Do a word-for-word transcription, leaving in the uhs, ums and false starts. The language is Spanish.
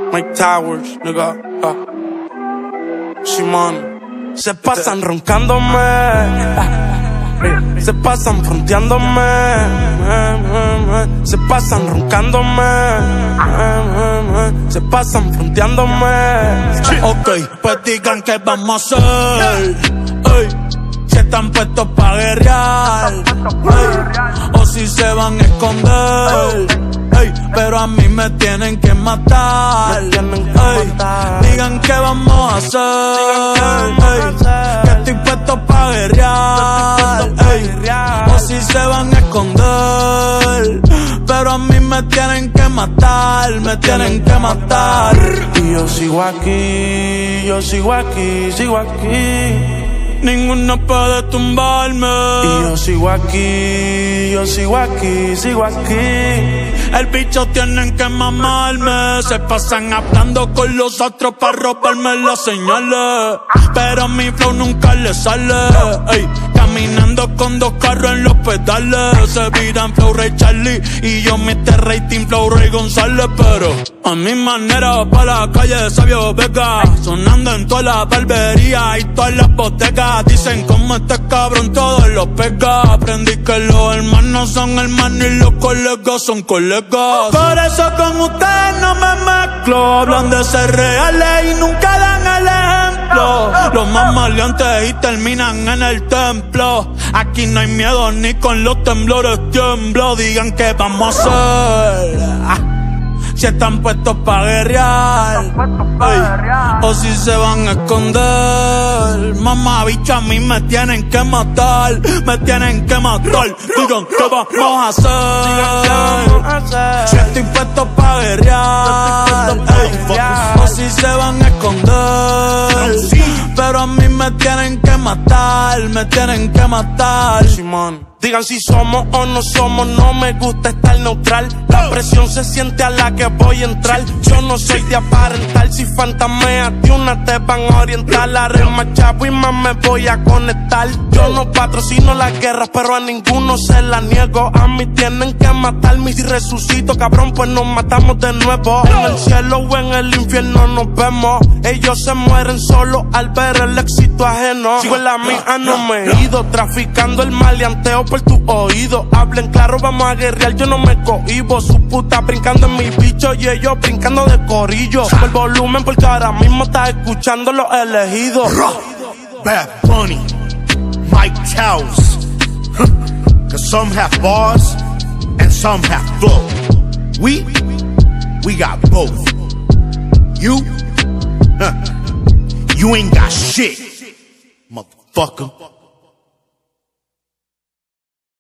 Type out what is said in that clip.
Mike Towers, nigga. Ah. Simón. Se pasan roncándome, se pasan fronteándome, se pasan roncándome, se pasan fronteándome. Ok, pues digan que vamos a hacer. Ey, si están puestos pa' guerrear, ey, o si se van a esconder. Ey, pero a mí me tienen que matar. Me tienen que Ey, matar. digan que vamos a hacer. Ey, que estoy puesto pa' guerrear. Ey, o si se van a esconder. Pero a mí me tienen que matar. Me tienen que matar. Y yo sigo aquí, yo sigo aquí, sigo aquí. Ninguno puede tumbarme. Y yo sigo aquí, yo sigo aquí, sigo aquí. El bicho tienen que mamarme. Se pasan hablando con los otros para robarme las señales. Pero a mi flow nunca le sale. Ey, caminando con dos carros en los pedales. Se viran Flow Ray Charlie y yo mister Rating Flow Ray González. Pero a mi manera pa' la calle de Sabio Vega, sonando en todas las barberías y todas las bodegas. Dicen como este cabrón todos los pega. Aprendí que los hermanos son hermanos y los colegas son colegas. Por eso con ustedes no me mezclo. Hablan de ser reales y nunca dan el ejemplo. Los más maleantes y terminan en el templo. Aquí no hay miedo ni con los temblores tiemblo. Digan que vamos a hacer. Si están puestos pa' guerrear, ey, o si se van a esconder. Mamá bicho, a mí me tienen que matar. Me tienen que matar. Digan que vamos a hacer. Si estoy puesto pa' guerrear, ey, o si se van a esconder. Pero a mí me tienen que matar. Me tienen que matar. Simón. Digan si somos o no somos, no me gusta estar neutral. La presión se siente a la que voy a entrar. Yo no soy de aparentar, si fantameas de una te van a orientar. La rema chavo y más me voy a conectar. Yo no patrocino las guerras, pero a ninguno se la niego. A mí tienen que matarme y si resucito, cabrón, pues nos matamos de nuevo. En el cielo o en el infierno nos vemos. Ellos se mueren solo al ver el éxito ajeno. Sigo en la mía, no me he ido, traficando el maleanteo por tu oído. Hablen claro, vamos a guerrear, yo no me cohibo. Su puta brincando en mi bicho y ellos brincando de corillo. Sube el volumen porque ahora mismo estás escuchando los elegidos. Bad Bunny, Mike Towers. Cause some have bars and some have flow. We, we got both. You, huh, you ain't got shit, motherfucker.